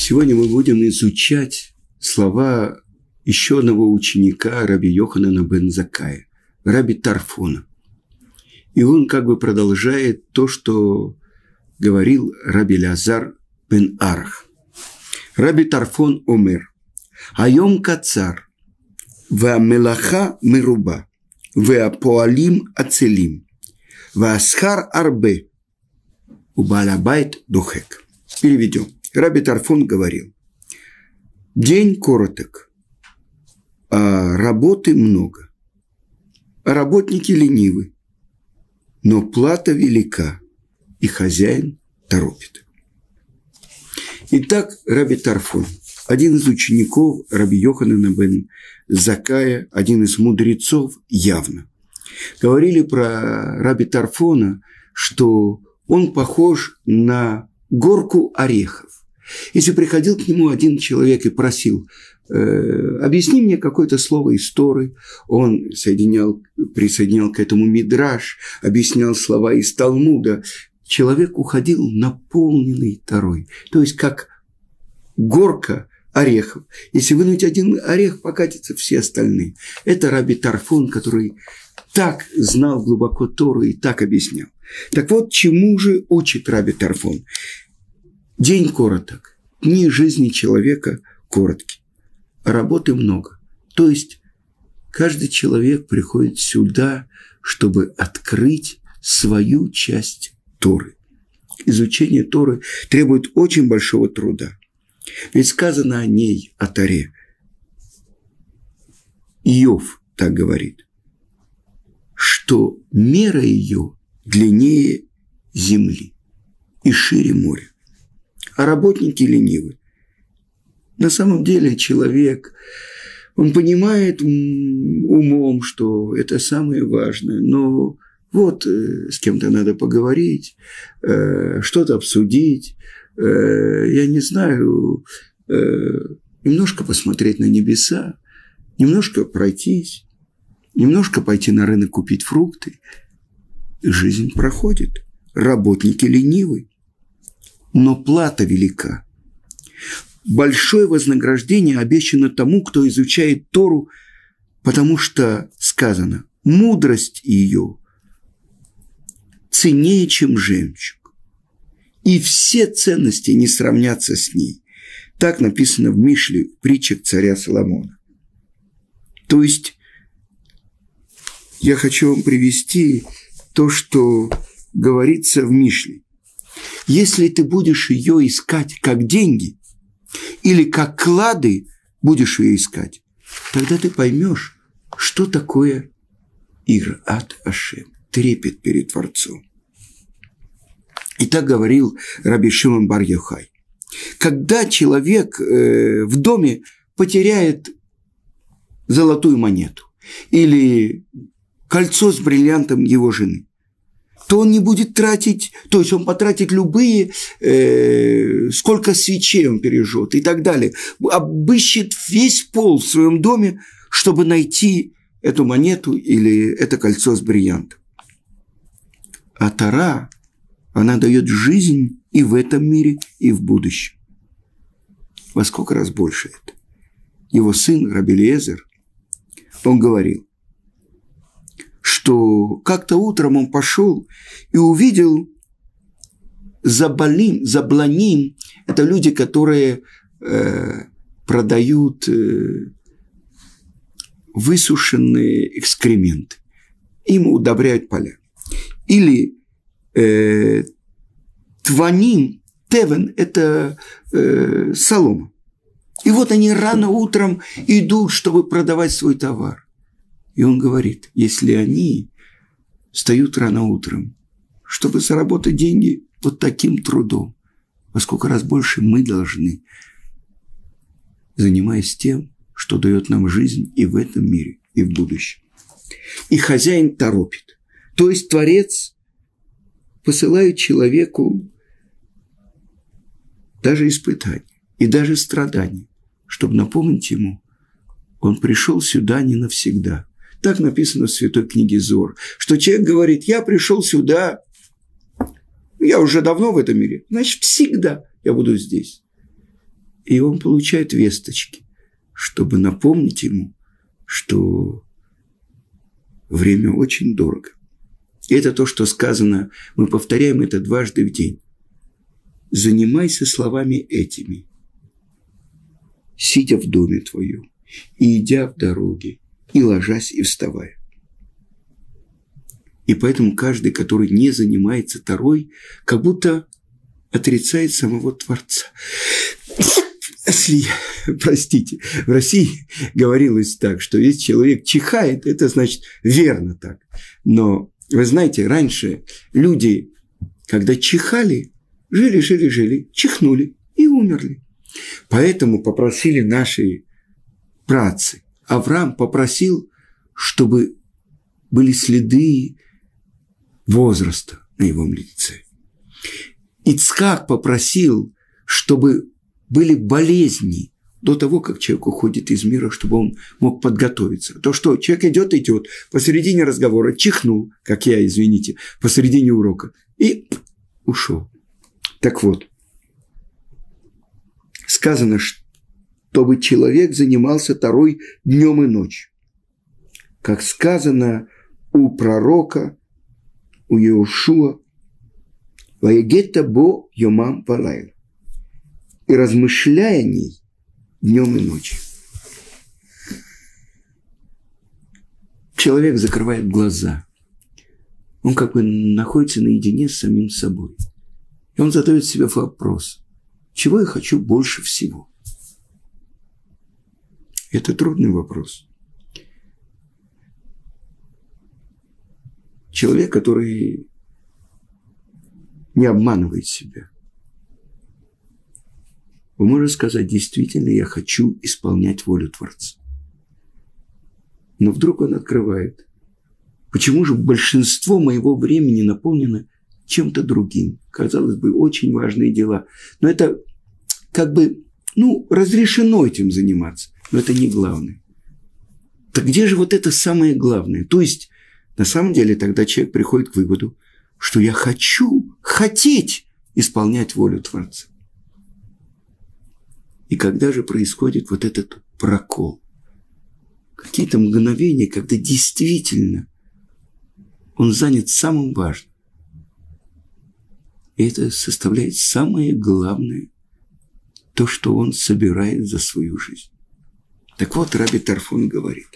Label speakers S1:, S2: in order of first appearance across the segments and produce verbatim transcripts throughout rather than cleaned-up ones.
S1: Сегодня мы будем изучать слова еще одного ученика раби Йоханана бен Заккая, раби Тарфона. И он как бы продолжает то, что говорил раби Элиазар бен Арах. Раби Тарфон омер, айом кацар, веамелаха меруба, веапоалим ацелим, веасхар арбе, убалабайт духек. Переведем. Раби Тарфон говорил: день короток, а работы много, а работники ленивы, но плата велика, и хозяин торопит. Итак, раби Тарфон, один из учеников раби Йоханана бен Заккая, один из мудрецов явно. Говорили про раби Тарфона, что он похож на горку орехов. Если приходил к нему один человек и просил: э, объясни мне какое-то слово из Торы, он соединял, присоединял к этому мидраш, объяснял слова из Талмуда, человек уходил наполненный Торой. То есть, как горка орехов. Если вынуть один орех, покатятся все остальные. Это раби Тарфон, который так знал глубоко Тору и так объяснял. Так вот, чему же учит раби Тарфон? День короток, дни жизни человека короткие, а работы много. То есть, каждый человек приходит сюда, чтобы открыть свою часть Торы. Изучение Торы требует очень большого труда. Ведь сказано о ней, о Торе. Иов так говорит, что мера ее длиннее земли и шире моря. А работники ленивы. На самом деле человек, он понимает умом, что это самое важное, но вот э, с кем-то надо поговорить, э, что-то обсудить, э, я не знаю, э, немножко посмотреть на небеса, немножко пройтись, немножко пойти на рынок купить фрукты. Жизнь проходит, работники ленивы. Но плата велика. Большое вознаграждение обещано тому, кто изучает Тору, потому что сказано: мудрость ее ценнее, чем жемчуг, и все ценности не сравнятся с ней. Так написано в Мишле, в притчах царя Соломона. То есть, я хочу вам привести то, что говорится в Мишле. Если ты будешь ее искать как деньги или как клады будешь ее искать, тогда ты поймешь, что такое ират Ашем, трепет перед Творцом. И так говорил раби Шимон бар Йохай. Когда человек э, в доме потеряет золотую монету или кольцо с бриллиантом его жены, то он не будет тратить, то есть он потратит любые, э, сколько свечей он пережжет и так далее. Обыщет весь пол в своем доме, чтобы найти эту монету или это кольцо с бриллиантом. А Тора, она дает жизнь и в этом мире, и в будущем. Во сколько раз больше это? Его сын раби Элиэзер, он говорил, что как-то утром он пошел и увидел забалим, забланим. Это люди, которые э, продают э, высушенные экскременты. Им удобряют поля. Или э, тваним, тевен – это э, солома. И вот они рано утром идут, чтобы продавать свой товар. И он говорит, если они встают рано утром, чтобы заработать деньги вот таким трудом, во сколько раз больше мы должны, занимаясь тем, что дает нам жизнь и в этом мире, и в будущем. И хозяин торопит. То есть Творец посылает человеку даже испытания и даже страдания, чтобы напомнить ему, он пришел сюда не навсегда. Так написано в Святой книге Зоар, что человек говорит: я пришел сюда, я уже давно в этом мире, значит, всегда я буду здесь. И он получает весточки, чтобы напомнить ему, что время очень дорого. И это то, что сказано, мы повторяем это дважды в день. Занимайся словами этими, сидя в доме твоем, и идя в дороге, и ложась, и вставая. И поэтому каждый, который не занимается Торой, как будто отрицает самого Творца. Если, простите, в России говорилось так, что если человек чихает, это значит верно так. Но, вы знаете, раньше люди, когда чихали, жили, жили, жили, чихнули и умерли. Поэтому попросили наши праотцы. Авраам попросил, чтобы были следы возраста на его лице. Ицхак попросил, чтобы были болезни до того, как человек уходит из мира, чтобы он мог подготовиться. То, что человек идет, идет, посередине разговора чихнул, как я, извините, посередине урока, и ушел. Так вот, сказано, чтобы человек занимался Торой днем и ночью. Как сказано у пророка, у Иошуа, «Ваегета бо йомам валайла», и размышляя о ней днем и ночью. Человек закрывает глаза. Он как бы находится наедине с самим собой. И он задает себе вопрос, чего я хочу больше всего? Это трудный вопрос. Человек, который не обманывает себя, он может сказать, действительно, я хочу исполнять волю Творца. Но вдруг он открывает, почему же большинство моего времени наполнено чем-то другим? Казалось бы, очень важные дела. Но это как бы, ну, разрешено этим заниматься. Но это не главное. Так где же вот это самое главное? То есть, на самом деле, тогда человек приходит к выводу, что я хочу, хотеть исполнять волю Творца. И когда же происходит вот этот прокол? Какие-то мгновения, когда действительно он занят самым важным. И это составляет самое главное, то, что он собирает за свою жизнь. Так вот, Раби Тарфон говорит,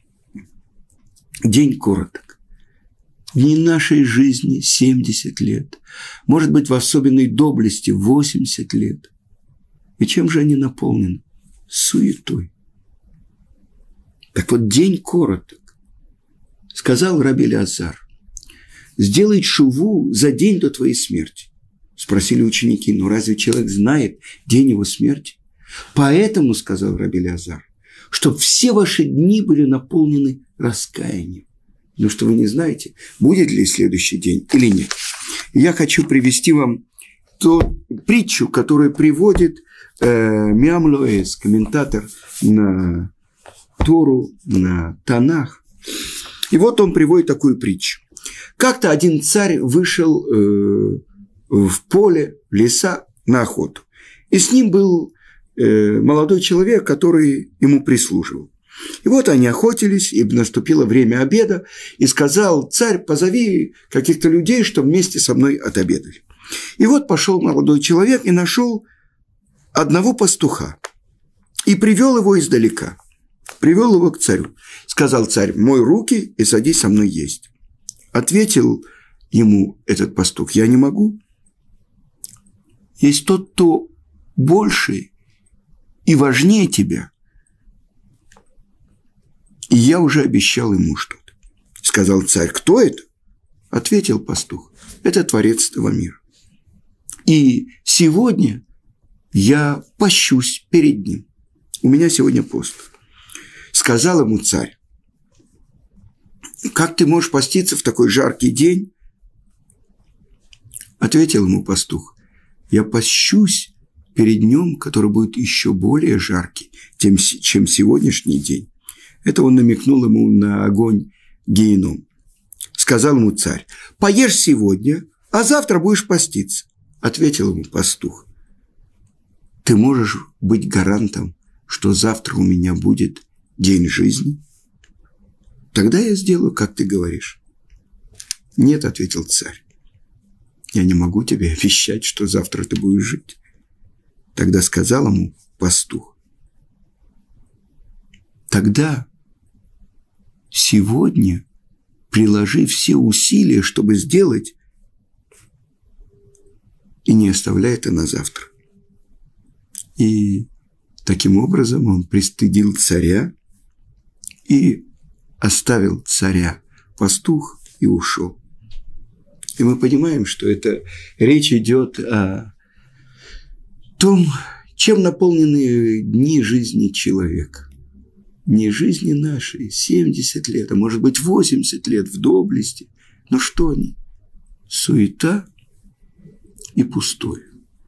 S1: день короток. Дни нашей жизни семьдесят лет, может быть, в особенной доблести восемьдесят лет. И чем же они наполнены? Суетой. Так вот, день короток. Сказал Раби Элиазар, сделай шуву за день до твоей смерти. Спросили ученики, ну разве человек знает день его смерти? Поэтому, сказал Раби Элиазар, чтобы все ваши дни были наполнены раскаянием. Ну что вы не знаете, будет ли следующий день или нет. Я хочу привести вам ту притчу, которую приводит э, Миам Лоэс, комментатор на Тору, на Танах. И вот он приводит такую притчу. Как-то один царь вышел э, в поле, в леса на охоту. И с ним был э, молодой человек, который ему прислуживал. И вот они охотились, и наступило время обеда, и сказал царь, позови каких-то людей, чтобы вместе со мной отобедали. И вот пошел молодой человек и нашел одного пастуха, и привел его издалека, привел его к царю. Сказал царь, мой руки и садись со мной есть. Ответил ему этот пастух, я не могу. Есть тот, кто больше и важнее тебя. И я уже обещал ему что-то. Сказал царь, кто это? Ответил пастух, это Творец этого мира. И сегодня я пощусь перед ним. У меня сегодня пост. Сказал ему царь, как ты можешь поститься в такой жаркий день? Ответил ему пастух, я пощусь перед днем, который будет еще более жаркий, чем сегодняшний день. Это он намекнул ему на огонь гееном. Сказал ему царь, поешь сегодня, а завтра будешь поститься. Ответил ему пастух, ты можешь быть гарантом, что завтра у меня будет день жизни? Тогда я сделаю, как ты говоришь. Нет, ответил царь. Я не могу тебе обещать, что завтра ты будешь жить. Тогда сказал ему пастух. Тогда сегодня приложи все усилия, чтобы сделать, и не оставляй это на завтра. И таким образом он пристыдил царя и оставил царя. Пастух и ушел. И мы понимаем, что это речь идет о том, чем наполнены дни жизни человека. Не жизни нашей, семьдесят лет, а может быть восемьдесят лет в доблести. Но что они? Суета и пустое.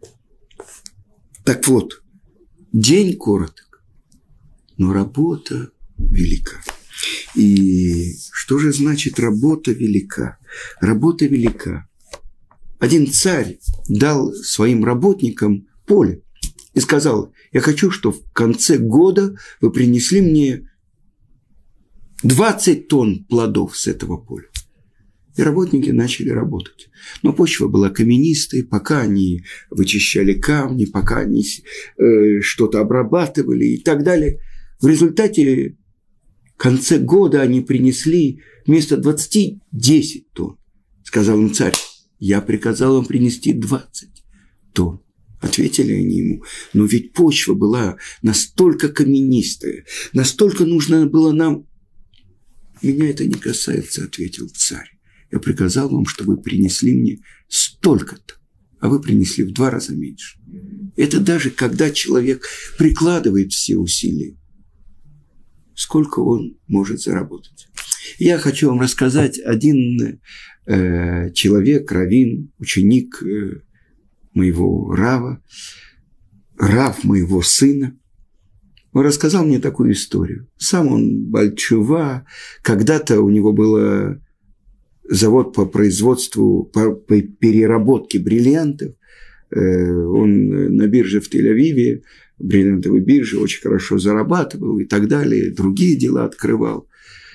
S1: Так вот, день короток, но работа велика. И что же значит работа велика? Работа велика. Один царь дал своим работникам поле и сказал: я хочу, чтобы в конце года вы принесли мне двадцать тонн плодов с этого поля. И работники начали работать. Но почва была каменистой, пока они вычищали камни, пока они э, что-то обрабатывали и так далее. В результате в конце года они принесли вместо двадцати десять тонн. Сказал им царь: я приказал им принести двадцать тонн. Ответили они ему: но ведь почва была настолько каменистая, настолько нужно было нам. Меня это не касается, ответил царь. Я приказал вам, чтобы вы принесли мне столько-то, а вы принесли в два раза меньше. Это даже когда человек прикладывает все усилия, сколько он может заработать. Я хочу вам рассказать один э, человек, раввин, ученик э, моего рава, рав моего сына. Он рассказал мне такую историю. Сам он бальчува, когда-то у него был завод по производству, по, по переработке бриллиантов. Э, он на бирже в Тель-Авиве, бриллиантовой бирже, очень хорошо зарабатывал и так далее, другие дела открывал.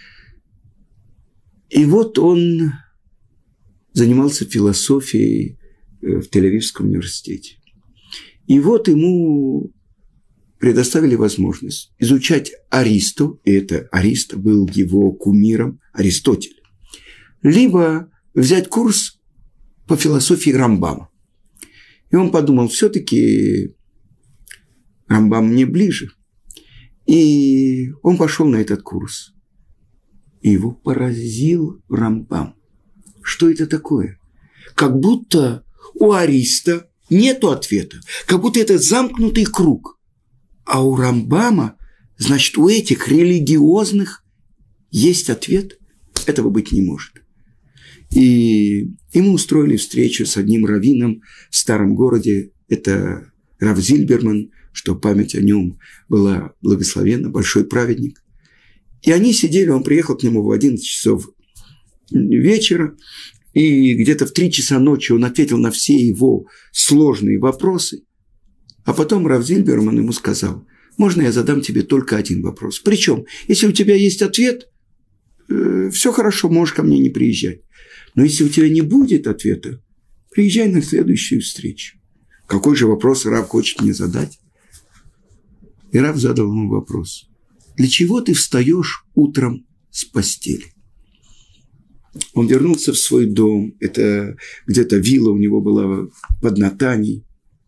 S1: И вот он занимался философией в Тель-Авивском университете. И вот ему предоставили возможность изучать Аристу, и это Ариста был его кумиром, Аристотель, либо взять курс по философии Рамбама. И он подумал, все-таки Рамбам мне ближе. И он пошел на этот курс. И его поразил Рамбам. Что это такое? Как будто у Ариста нету ответа. Как будто это замкнутый круг. А у Рамбама, значит, у этих религиозных есть ответ? Этого быть не может. И ему устроили встречу с одним раввином в старом городе. Это Рав Зильберман, что память о нем была благословенна, большой праведник. И они сидели, он приехал к нему в одиннадцать часов вечера, и где-то в три часа ночи он ответил на все его сложные вопросы. А потом Рав Зильберман ему сказал: можно я задам тебе только один вопрос? Причем, если у тебя есть ответ, э, все хорошо, можешь ко мне не приезжать. Но если у тебя не будет ответа, приезжай на следующую встречу. Какой же вопрос Рав хочет мне задать? И Рав задал ему вопрос: для чего ты встаешь утром с постели? Он вернулся в свой дом. Это где-то вилла у него была под Натаней.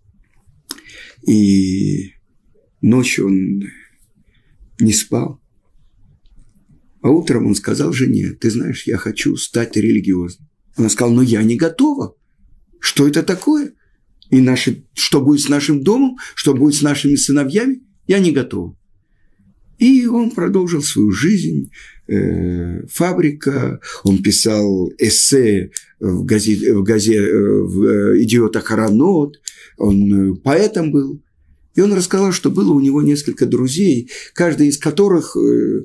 S1: И ночью он не спал. А утром он сказал жене: ты знаешь, я хочу стать религиозным. Она сказала: но я не готова. Что это такое? И наши, что будет с нашим домом? Что будет с нашими сыновьями? Я не готова. И он продолжил свою жизнь. Э, фабрика. Он писал эссе в газете, в, газете, в «Идиот Ахаронот». Он поэтом был. И он рассказал, что было у него несколько друзей, каждый из которых э,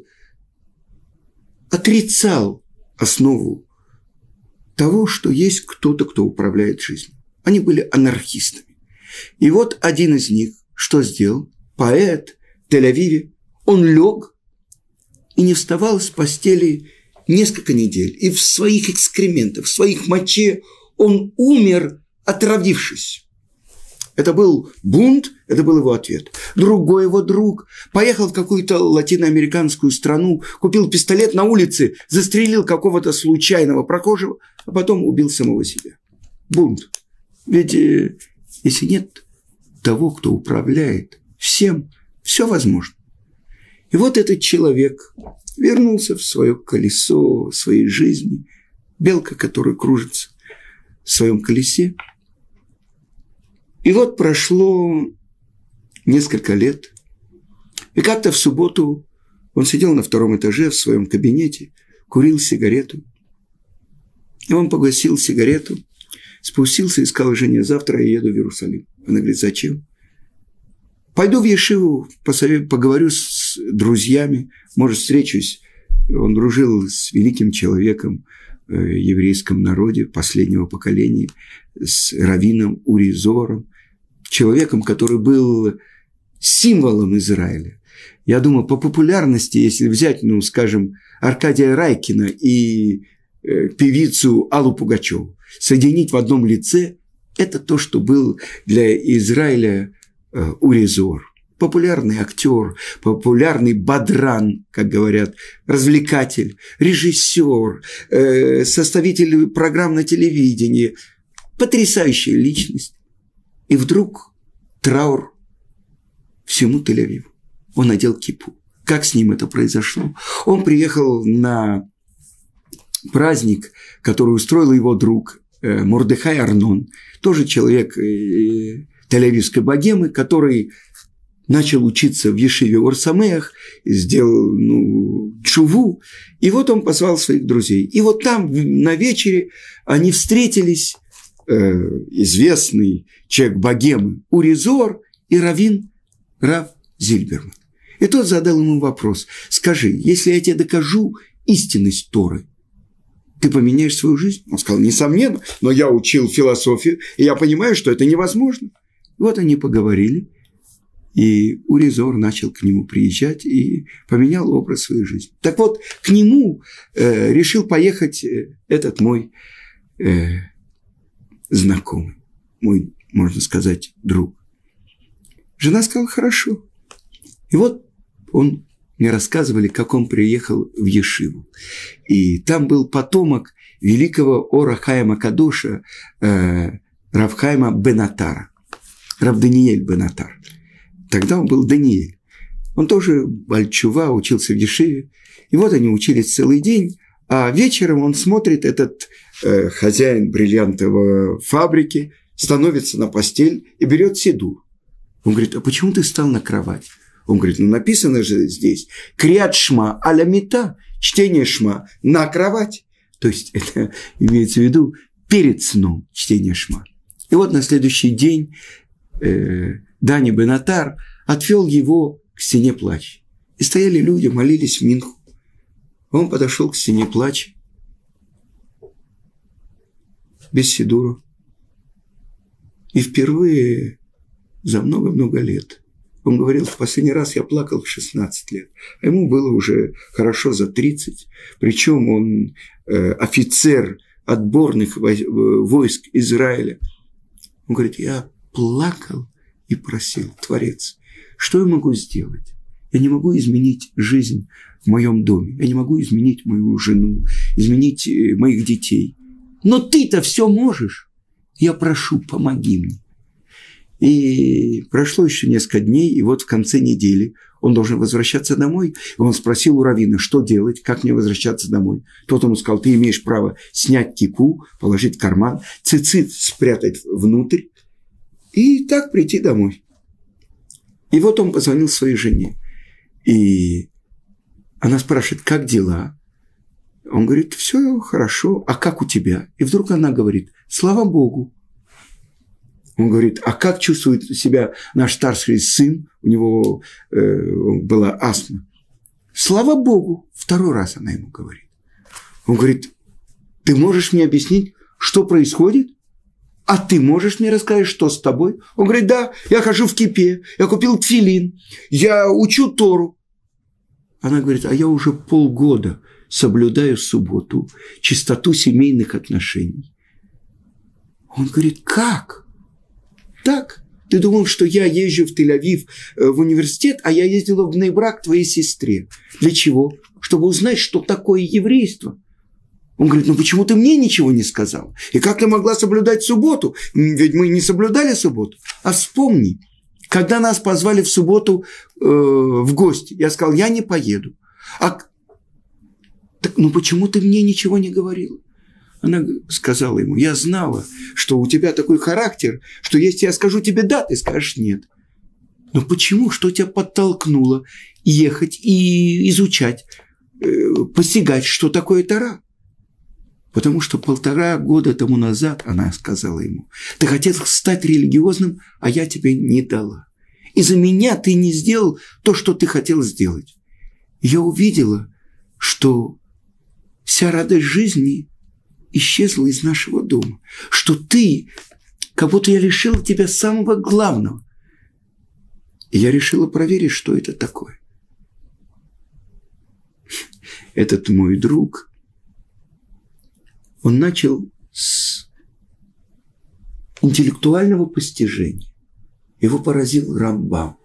S1: отрицал основу того, что есть кто-то, кто управляет жизнью. Они были анархистами. И вот один из них, что сделал? Поэт в Тель-Авиве. Он лег и не вставал с постели несколько недель. И в своих экскрементах, в своих моче он умер, отравившись. Это был бунт, это был его ответ. Другой его друг поехал в какую-то латиноамериканскую страну, купил пистолет на улице, застрелил какого-то случайного прохожего, а потом убил самого себя. Бунт. Ведь э, если нет того, кто управляет всем, все возможно. И вот этот человек вернулся в свое колесо своей жизни, белка, которая кружится в своем колесе. И вот прошло несколько лет, и как-то в субботу он сидел на втором этаже в своем кабинете, курил сигарету. И он погасил сигарету, спустился и сказал жене: завтра я еду в Иерусалим. Она говорит: зачем? Пойду в Ешиву, поговорю с друзьями, может, встречусь. Он дружил с великим человеком в еврейском народе последнего поколения, с раввином Ури Зором, человеком, который был символом Израиля. Я думаю, по популярности, если взять, ну, скажем, Аркадия Райкина и э, певицу Аллу Пугачеву, соединить в одном лице, это то, что был для Израиля э, Ури Зор. Популярный актер, популярный бадран, как говорят, развлекатель, режиссер, э, составитель программ на телевидении, потрясающая личность. И вдруг траур всему Тель-Авиву. Он надел кипу. Как с ним это произошло? Он приехал на праздник, который устроил его друг э, Мордехай Арнон, тоже человек э, тель-авивской богемы, который начал учиться в Ешиве Ор Самеах, сделал ну, тшуву, и вот он позвал своих друзей. И вот там на вечере они встретились, э, известный человек богемы Ури Зор и раввин Рав Зильберман. И тот задал ему вопрос: скажи, если я тебе докажу истинность Торы, ты поменяешь свою жизнь? Он сказал: несомненно, но я учил философию, и я понимаю, что это невозможно. И вот они поговорили. И Ури Зор начал к нему приезжать и поменял образ своей жизни. Так вот, к нему э, решил поехать этот мой э, знакомый, мой, можно сказать, друг. Жена сказала: хорошо. И вот он, мне рассказывали, как он приехал в Ешиву. И там был потомок великого Ора Хаима Кадоша, э, Рав Хаима бен Атара, Рав Даниэль бен Атар. Тогда он был Даниэль. Он тоже бальчува, учился в Ешиве. И вот они учились целый день, а вечером он смотрит, этот э, хозяин бриллиантовой фабрики становится на постель и берет сидур. Он говорит: а почему ты встал на кровать? Он говорит: ну написано же здесь «Криат шма аля мита», чтение шма на кровать. То есть это имеется в виду перед сном чтение шма. И вот на следующий день э, Дани бен Атар отвел его к стене плача. И стояли люди, молились в Минху. Он подошел к стене плача, без сидура. И впервые за много-много лет, он говорил: в последний раз я плакал в шестнадцать лет. А ему было уже хорошо за тридцать. Причем он э, офицер отборных войск Израиля. Он говорит: я плакал и просил: Творец, что я могу сделать? Я не могу изменить жизнь в моем доме. Я не могу изменить мою жену, изменить моих детей. Но ты-то все можешь. Я прошу, помоги мне. И прошло еще несколько дней, и вот в конце недели он должен возвращаться домой. И он спросил у раввина: что делать, как мне возвращаться домой? Тот ему сказал: ты имеешь право снять кипу, положить в карман, цицит спрятать внутрь, и так прийти домой. И вот он позвонил своей жене. И она спрашивает: как дела? Он говорит: все хорошо. А как у тебя? И вдруг она говорит: слава Богу. Он говорит: а как чувствует себя наш старший сын? У него э, была астма. Слава Богу. Второй раз она ему говорит. Он говорит: ты можешь мне объяснить, что происходит? а ты можешь мне рассказать, что с тобой? Он говорит, да, я хожу в кипе, я купил тфилин, я учу Тору. Она говорит, а я уже полгода соблюдаю субботу, чистоту семейных отношений. Он говорит, как? Так, ты думал, что я езжу в Тель-Авив в университет, а я ездила в Бней-Брак к твоей сестре. Для чего? Чтобы узнать, что такое еврейство. Он говорит, ну почему ты мне ничего не сказал? И как ты могла соблюдать субботу? Ведь мы не соблюдали субботу. А вспомни, когда нас позвали в субботу э, в гости, я сказал, я не поеду. А так, ну почему ты мне ничего не говорила? Она сказала ему, я знала, что у тебя такой характер, что если я скажу тебе да, ты скажешь нет. Но почему? Что тебя подтолкнуло ехать и изучать, э, постигать, что такое Тора? Потому что полтора года тому назад, она сказала ему, ты хотел стать религиозным, а я тебе не дала. Из-за меня ты не сделал то, что ты хотел сделать. Я увидела, что вся радость жизни исчезла из нашего дома. Что ты, как будто я лишила тебя самого главного. И я решила проверить, что это такое. Этот мой друг, он начал с интеллектуального постижения. Его поразил Рамбам.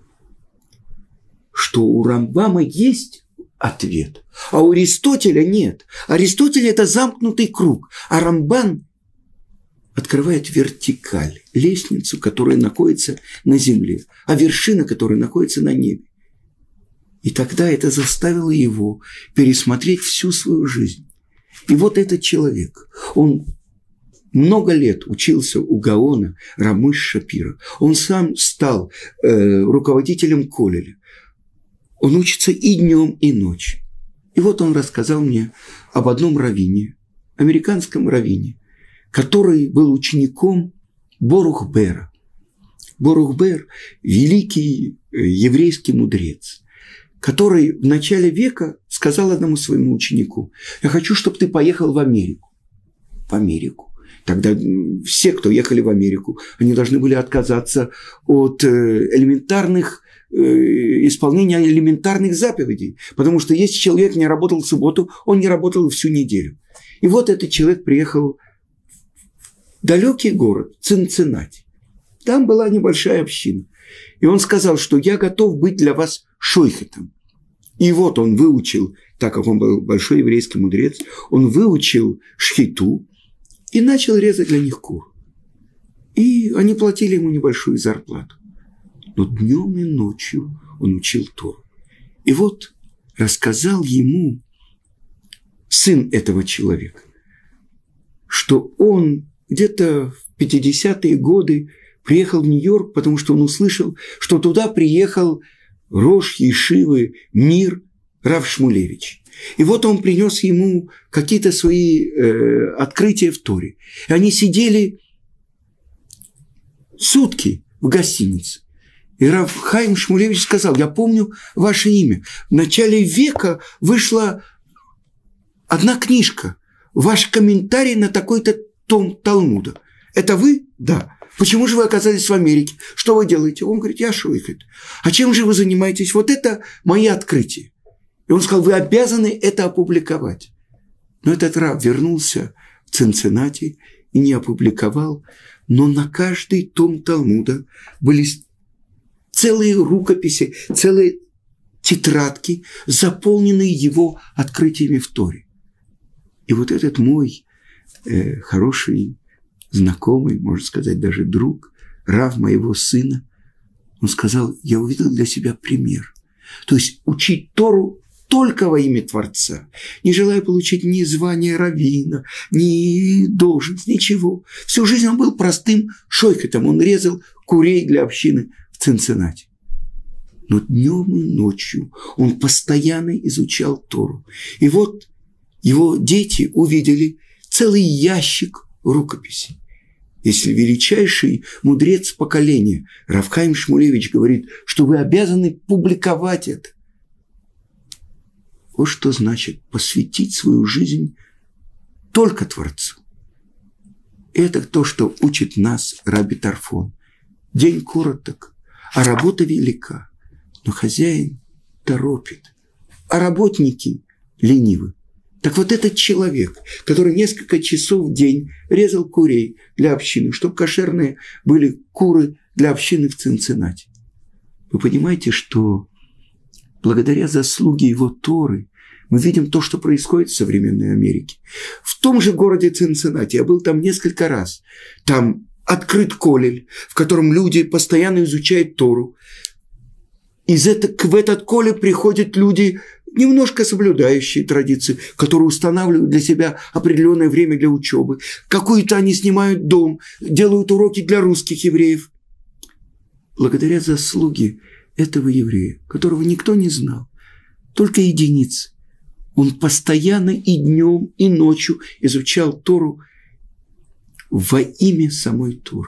S1: Что у Рамбама есть ответ, а у Аристотеля нет. Аристотель – это замкнутый круг, а Рамбам открывает вертикаль, лестницу, которая находится на земле, а вершина, которая находится на небе. И тогда это заставило его пересмотреть всю свою жизнь. И вот этот человек, он много лет учился у Гаона Рамыш Шапира. Он сам стал э, руководителем колледжа. Он учится и днем, и ночью. И вот он рассказал мне об одном раввине, американском раввине, который был учеником Борух Бера. Борух Бер – великий еврейский мудрец, который в начале века сказал одному своему ученику, я хочу, чтобы ты поехал в Америку. В Америку. Тогда все, кто ехали в Америку, они должны были отказаться от элементарных, исполнения элементарных заповедей. Потому что если человек не работал в субботу, он не работал всю неделю. И вот этот человек приехал в далекий город, Цинциннати. Там была небольшая община. И он сказал, что я готов быть для вас шойхетом. И вот он выучил, так как он был большой еврейский мудрец, он выучил шхиту и начал резать для них кур. И они платили ему небольшую зарплату. Но днем и ночью он учил Тору. И вот рассказал ему сын этого человека, что он где-то в пятидесятые годы приехал в Нью-Йорк, потому что он услышал, что туда приехал рош ешивы Мир Рав Шмулевич. И вот он принес ему какие-то свои э, открытия в Торе. И они сидели сутки в гостинице. И Рав Хаим Шмулевич сказал, я помню ваше имя. В начале века вышла одна книжка, ваш комментарий на такой-то том Талмуда. Это вы? Да. Почему же вы оказались в Америке? Что вы делаете? Он говорит, я шойхет. А чем же вы занимаетесь? Вот это мои открытия. И он сказал, вы обязаны это опубликовать. Но этот рав вернулся в Цинциннати и не опубликовал. Но на каждый том Талмуда были целые рукописи, целые тетрадки, заполненные его открытиями в Торе. И вот этот мой э, хороший знакомый, можно сказать, даже друг, рав моего сына, он сказал, я увидел для себя пример. То есть учить Тору только во имя Творца, не желая получить ни звания раввина, ни должность, ничего. Всю жизнь он был простым шойхетом, он резал курей для общины в Цинциннати. Но днем и ночью он постоянно изучал Тору. И вот его дети увидели целый ящик рукописей. Если величайший мудрец поколения Рав Хаим Шмулевич говорит, что вы обязаны публиковать это. Вот что значит посвятить свою жизнь только Творцу. Это то, что учит нас Раби Тарфон. День короток, а работа велика. Но хозяин торопит, а работники ленивы. Так вот этот человек, который несколько часов в день резал курей для общины, чтобы кошерные были куры для общины в Цинциннати. Вы понимаете, что благодаря заслуге его Торы мы видим то, что происходит в современной Америке. В том же городе Цинциннати, я был там несколько раз, там открыт колледж, в котором люди постоянно изучают Тору. Из это, в этот колледж приходят люди, немножко соблюдающие традиции, которые устанавливают для себя определенное время для учебы. Какую-то они снимают дом, делают уроки для русских евреев. Благодаря заслуге этого еврея, которого никто не знал, только единицы, он постоянно и днем, и ночью изучал Тору во имя самой Торы.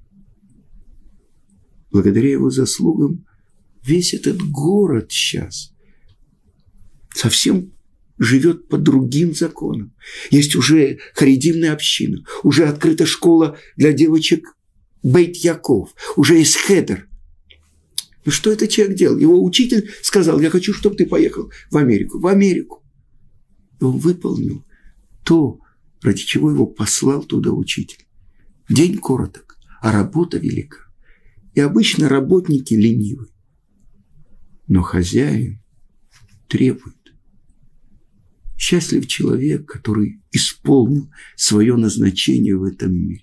S1: Благодаря его заслугам весь этот город сейчас совсем живет по другим законам. Есть уже харидимная община, уже открыта школа для девочек Бейт Яков, уже есть хедер. Ну что этот человек делал? Его учитель сказал: я хочу, чтобы ты поехал в Америку. В Америку. И он выполнил то, ради чего его послал туда учитель. День короток, а работа велика. И обычно работники ленивы. Но хозяин требует. Счастлив человек, который исполнил свое назначение в этом мире.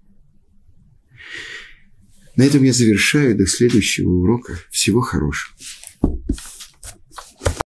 S1: На этом я завершаю. До следующего урока. Всего хорошего.